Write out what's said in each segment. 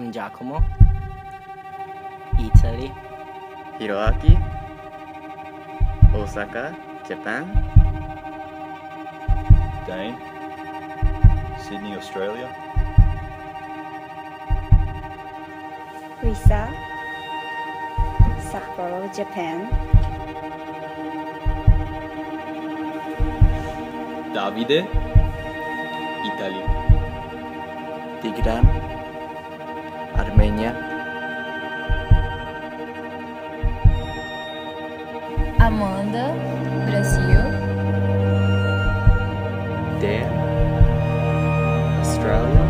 I'm Giacomo, Italy. Hiroaki, Osaka, Japan. Dane, Sydney, Australia. Risa, Sapporo, Japan. Davide, Italy. Tigran, Armenia. Amanda, Brasil. Dan, Australia.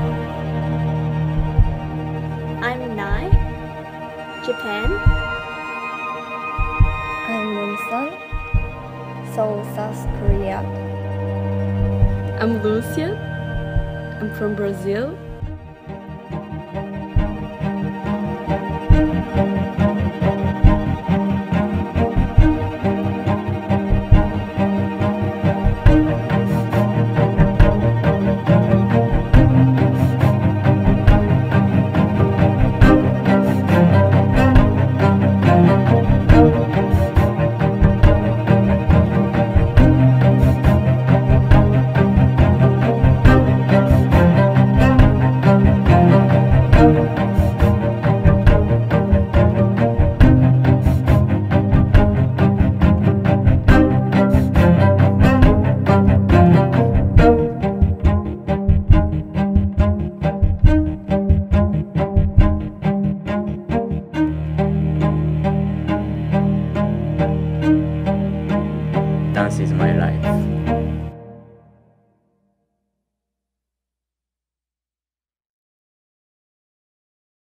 I'm Nai, Japan. I'm Munson, Seoul, South Korea. I'm Lucia. I'm from Brazil. Dance is my life.